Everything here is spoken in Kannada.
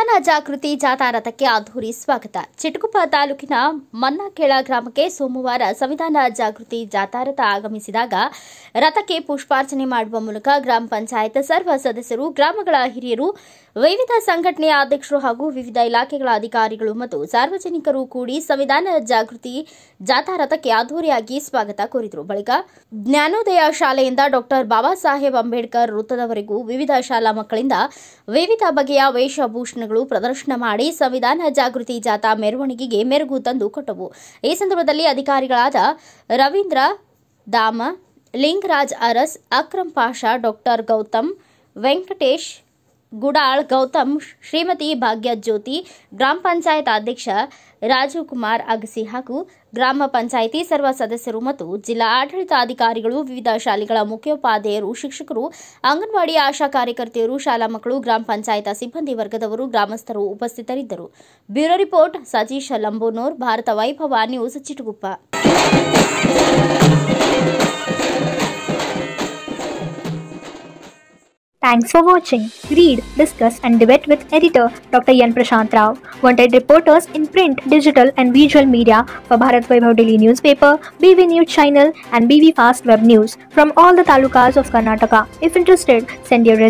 ಸಂವಿಧಾನ ಜಾಗೃತಿ ಜಾಥಾ ರಥಕ್ಕೆ ಅದ್ದೂರಿ ಸ್ವಾಗತ. ಚಿಟಗುಪ್ಪ ತಾಲೂಕಿನ ಮನ್ನಾಕೆಳ ಗ್ರಾಮಕ್ಕೆ ಸೋಮವಾರ ಸಂವಿಧಾನ ಜಾಗೃತಿ ಜಾಥಾ ರಥ ಆಗಮಿಸಿದಾಗ ರಥಕ್ಕೆ ಪುಷ್ಪಾರ್ಚನೆ ಮಾಡುವ ಮೂಲಕ ಗ್ರಾಮ ಪಂಚಾಯತ್ ಸರ್ವ ಸದಸ್ಯರು, ಗ್ರಾಮಗಳ ಹಿರಿಯರು, ವಿವಿಧ ಸಂಘಟನೆಯ ಅಧ್ಯಕ್ಷರು ಹಾಗೂ ವಿವಿಧ ಇಲಾಖೆಗಳ ಅಧಿಕಾರಿಗಳು ಮತ್ತು ಸಾರ್ವಜನಿಕರು ಕೂಡಿ ಸಂವಿಧಾನ ಜಾಗೃತಿ ಜಾಥಾ ರಥಕ್ಕೆ ಅದ್ದೂರಿಯಾಗಿ ಸ್ವಾಗತ ಕೋರಿದರು. ಬಳಿಕ ಜ್ಞಾನೋದಯ ಶಾಲೆಯಿಂದ ಡಾಕ್ಟರ್ ಬಾಬಾ ಸಾಹೇಬ್ ಅಂಬೇಡ್ಕರ್ ವೃತ್ತದವರೆಗೂ ವಿವಿಧ ಶಾಲಾ ಮಕ್ಕಳಿಂದ ವಿವಿಧ ಬಗೆಯ ವೇಷಭೂಷಣಗಳು ಪ್ರದರ್ಶನ ಮಾಡಿ ಸಂವಿಧಾನ ಜಾಗೃತಿ ಜಾಥಾ ಮೆರವಣಿಗೆಗೆ ಮೆರುಗು ತಂದು ಕೊಟ್ಟವು. ಈ ಸಂದರ್ಭದಲ್ಲಿ ಅಧಿಕಾರಿಗಳಾದ ರವೀಂದ್ರ ದಾಮ, ಲಿಂಗರಾಜ್ ಅರಸ್, ಅಕ್ರಂ ಪಾಷಾ, ಡಾಕ್ಟರ್ ಗೌತಮ್, ವೆಂಕಟೇಶ್ ಗುಡಾಳ್, ಗೌತಮ್, ಶ್ರೀಮತಿ ಭಾಗ್ಯಜ್ಯೋತಿ, ಗ್ರಾಮ ಪಂಚಾಯತ್ ಅಧ್ಯಕ್ಷ ರಾಜೀವ್ ಕುಮಾರ್ ಅಗಸಿ ಹಾಗೂ ಗ್ರಾಮ ಪಂಚಾಯಿತಿ ಸರ್ವ ಸದಸ್ಯರು ಮತ್ತು ಜಿಲ್ಲಾ ಆಡಳಿತಾಧಿಕಾರಿಗಳು, ವಿವಿಧ ಶಾಲೆಗಳ ಮುಖ್ಯೋಪಾಧ್ಯಾಯರು, ಶಿಕ್ಷಕರು, ಅಂಗನವಾಡಿ ಆಶಾ ಕಾರ್ಯಕರ್ತೆಯರು, ಶಾಲಾ ಮಕ್ಕಳು, ಗ್ರಾಮ ಪಂಚಾಯತ್ ಸಿಬ್ಬಂದಿ ವರ್ಗದವರು, ಗ್ರಾಮಸ್ಥರು ಉಪಸ್ಥಿತರಿದ್ದರು. Bureau report Satish Lambonur, Bharat Vaibhav news, Chitaguppa. Thanks for watching. Read, discuss and debate with editor Dr. Yan Prashant Rao. Wanted reporters in print, digital and visual media for Bharat Vaibhav Daily Newspaper, BV News Channel and BV Fast Web News from all the talukas of Karnataka. If interested, send your